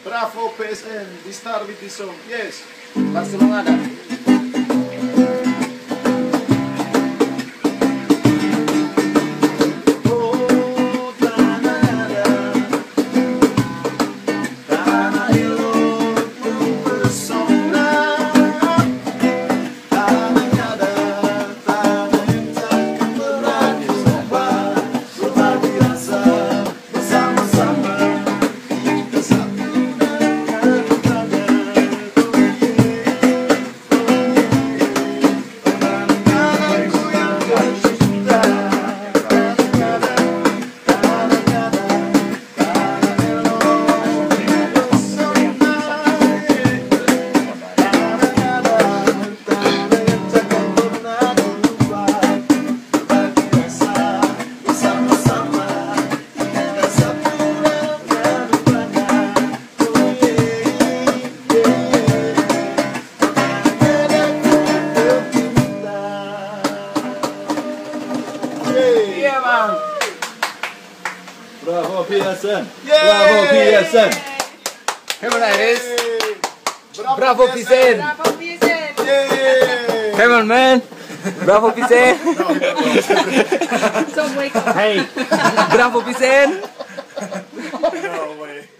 Bravo PSN, we start with this song. Yes. Barcelona ada. Iya bang. Bravo PSN. Yeay. Bravo PSN. Come on Iris. Bravo PSN. Bravo PSN. Yeay. Come on man. Bravo PSN. So wake up. Hey. Bravo PSN. No way.